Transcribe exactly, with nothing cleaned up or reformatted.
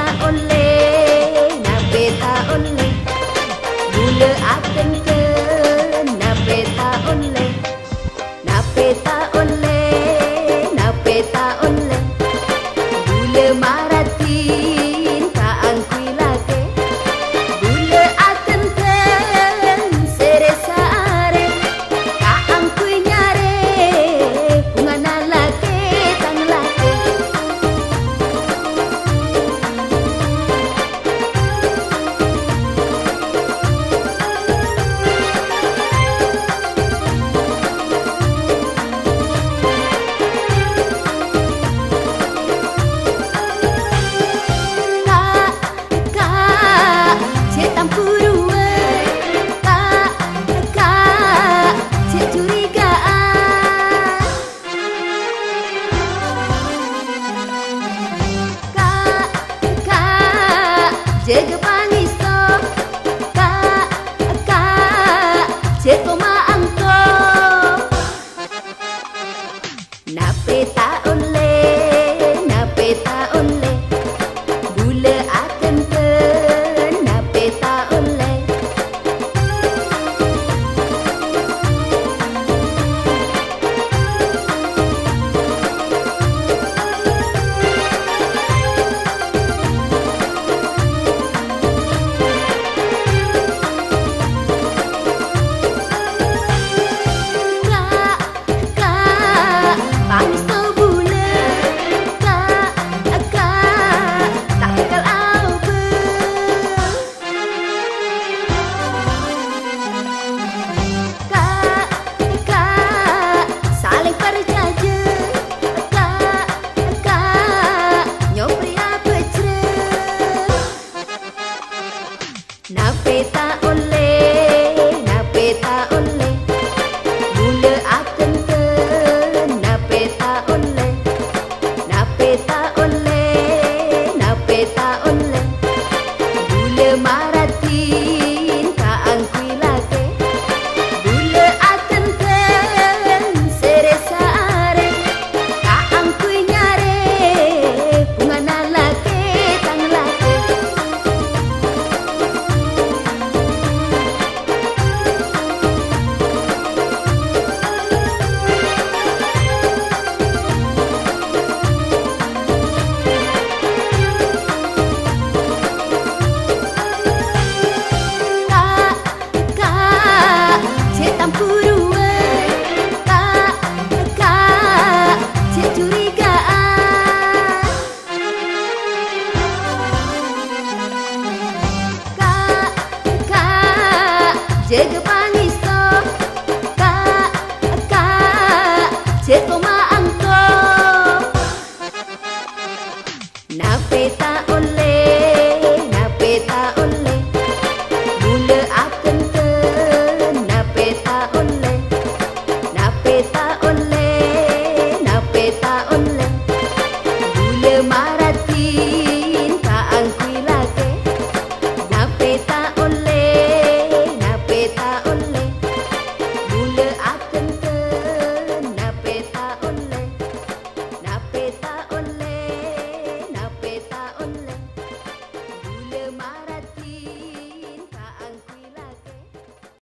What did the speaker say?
ole, na peta ole, gula akan ke, na peta ole, na peta ole, na peta ole, gula maratin tak angkui lagi, gula akan ke, seresa are, tak angkui nyare, pungana lagi, tang lagi. Jaga pangisto, kak, kak, ceko maangko. Nape tak ole, nape tak ole, gula akan ke, nape tak ole. Nape tak ole, nape tak ole, gula akan ke, nape tak ole, nape tak ole, nape tak ole, gula maratin tak angkui lagi, gula akan ke, seresa are, tak angkui nyare, pungana lagi, tang lagi. Jaga pangisto, kak, kak, ceko maangko. Nape tak ole, nape tak ole, gula akan ke, nape tak ole, nape tak ole, nape tak ole, gula maratin tak angkui lagi, nape tak ole. Tak ole, gula akan ke, nape tak ole, nape tak ole, nape tak ole, gula